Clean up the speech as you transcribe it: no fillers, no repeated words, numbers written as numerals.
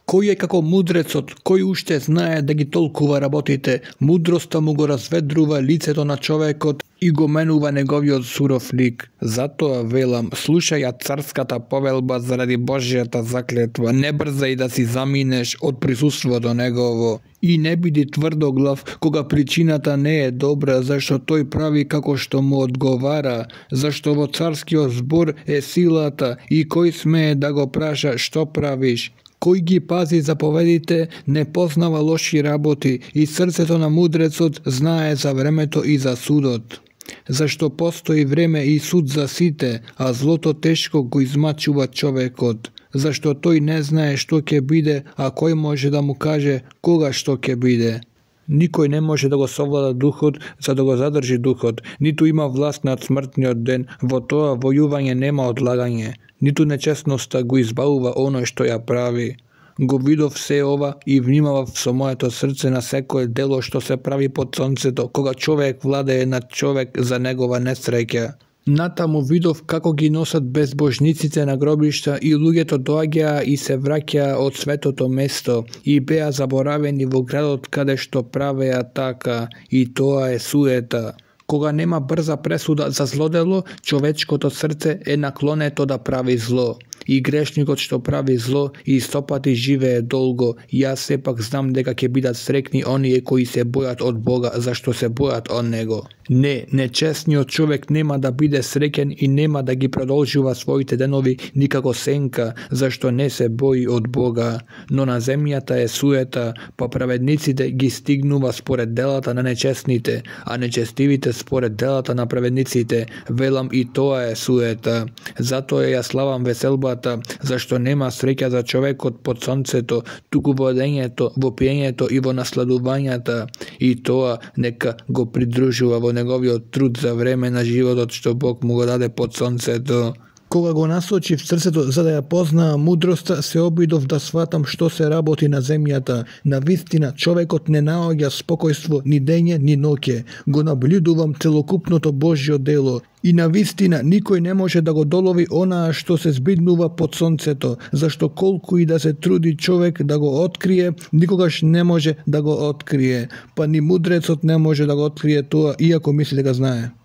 Кој е како мудрецот, кој уште знае да ги толкува работите, мудроста му го разведрува лицето на човекот и го менува неговиот суров лик. Затоа велам, слушај ја царската повелба заради Божјата заклетва, не брзај да си заминеш од присуството негово. И не биди тврдоглав кога причината не е добра, зашто тој прави како што му одговара, зашто во царскиот збор е силата и кој смее да го праша што правиш. Кој ги пази заповедите, не познава лоши работи и срцето на мудрецот знае за времето и за судот. Зашто постои време и суд за сите, а злото тешко го измачува човекот. Зашто тој не знае што ќе биде, а кој може да му каже кога што ќе биде. Никој не може да го совлада духот за да го задржи духот, ниту има власт над смртниот ден, во тоа војување нема одлагање, ниту нечестноста го избавува оној што ја прави. Го видов се ова и внимавав со моето срце на секое дело што се прави под сонцето, кога човек владее над човек за негова несреќа. Натаму видов како ги носат безбожниците на гробишта и луѓето доаѓаа и се враќаа од светото место и беа заборавени во градот каде што правеа така, и тоа е суета. Кога нема брза пресуда за злодело, човечкото срце е наклонето да прави зло. И грешникот што прави зло и стопати живее долго. Јас сепак знам дека ќе бидат срекни оние кои се бојат од Бога, зашто се бојат од Него. Не, нечестниот човек нема да биде среќен и нема да ги продолжува своите денови никако сенка, зашто не се бои од Бога. Но на земјата е суета, па праведниците ги стигнува според делата на нечестните, а нечестивите според делата на праведниците. Велам, и тоа е суета. Затоа ја славам веселбата, зашто нема среќа за човекот под сонцето, туку во одењето, во пиењето и во насладувањата. И тоа нека го придружува во неговиот труд за време на животот што Бог му го даде под сонцето. Кога го насочи в срцето за да ја познаа мудроста, се обидов да сватам што се работи на земјата. На вистина, човекот не наоѓа спокојство ни дење, ни ноќе. Го наблюдувам целокупното Божјо дело. И на вистина, никој не може да го долови онаа што се збиднува под сонцето, зашто колку и да се труди човек да го открие, никогаш не може да го открие. Па ни мудрецот не може да го открие тоа, иако мисли дека знае.